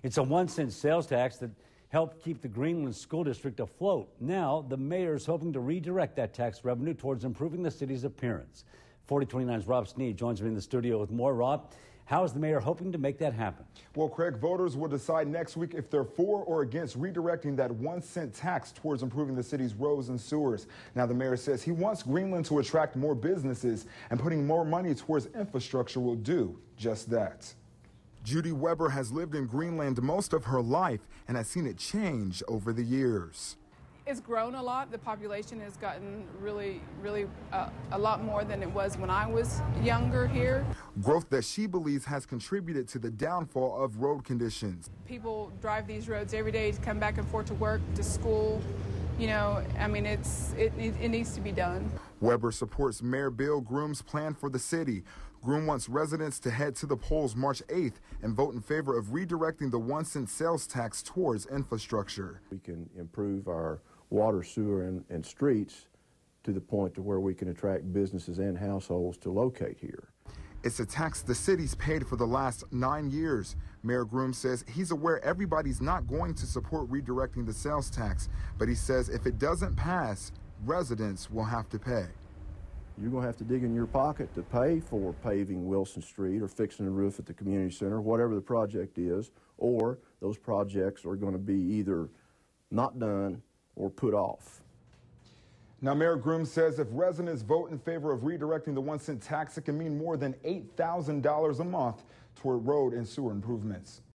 It's a 1-cent sales tax that helped keep the Greenland School District afloat. Now, the mayor is hoping to redirect that tax revenue towards improving the city's appearance. 4029's Rob Sneed joins me in the studio with more. Rob, how is the mayor hoping to make that happen? Well, Craig, voters will decide next week if they're for or against redirecting that 1-cent tax towards improving the city's roads and sewers. Now, the mayor says he wants Greenland to attract more businesses, and putting more money towards infrastructure will do just that. Judy Weber has lived in Greenland most of her life and has seen it change over the years. It's grown a lot. The population has gotten really a lot more than it was when I was younger here. Growth that she believes has contributed to the downfall of road conditions. People drive these roads every day to come back and forth to work, to school. You know, I mean, it needs to be done. Weber supports Mayor Bill Groom's plan for the city. Groom wants residents to head to the polls March 8th and vote in favor of redirecting the 1-cent sales tax towards infrastructure. We can improve our water, sewer, and streets to the point to where we can attract businesses and households to locate here. It's a tax the city's paid for the last 9 years. Mayor Groom says he's aware everybody's not going to support redirecting the sales tax, but he says if it doesn't pass, residents will have to pay. You're going to have to dig in your pocket to pay for paving Wilson Street or fixing the roof at the community center, whatever the project is, or those projects are going to be either not done or put off. Now, Mayor Groom says if residents vote in favor of redirecting the 1-cent tax, it can mean more than $8,000 a month toward road and sewer improvements.